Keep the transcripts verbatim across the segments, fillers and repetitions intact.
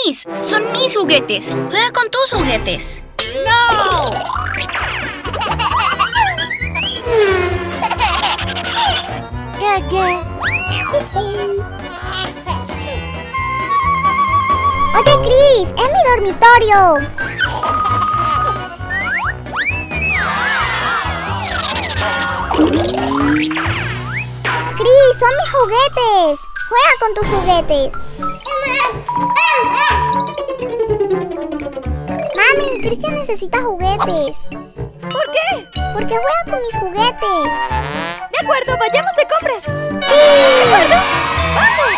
Chris, son mis juguetes. Juega con tus juguetes. ¡No! ¿Qué, qué? Oye, Chris, es mi dormitorio. Chris, son mis juguetes. Juega con tus juguetes. Mami, Cristian necesita juguetes. ¿Por qué? Porque juega con mis juguetes. De acuerdo, vayamos de compras. ¡Sí! ¿De acuerdo? ¡Vamos!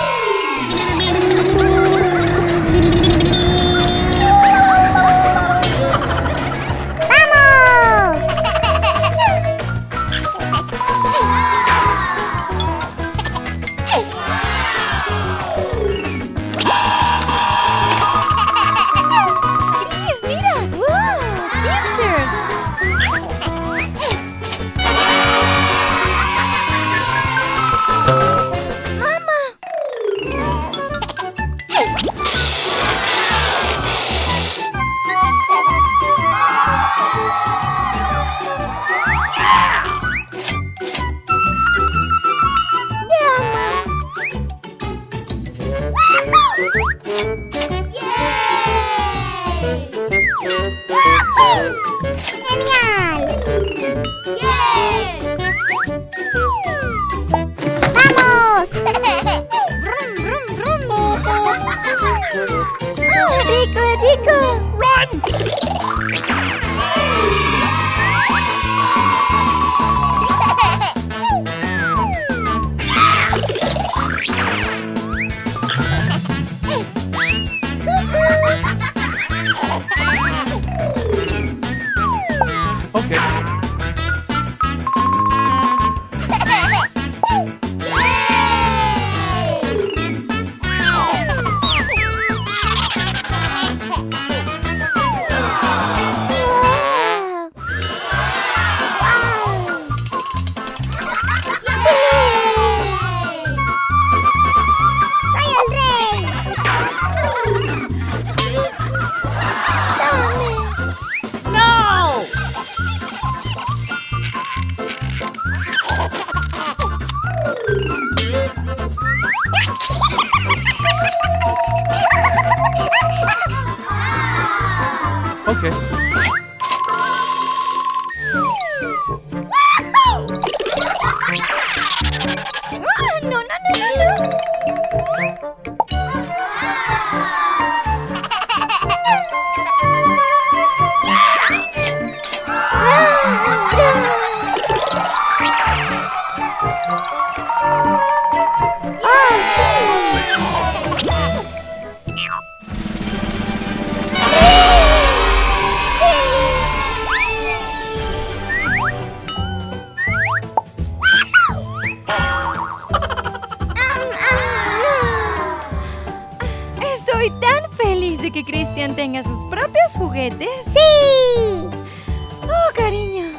Okay. Ah, no, no, no, no, no. Estoy tan feliz de que Cristian tenga sus propios juguetes. ¡Sí! Oh, cariño.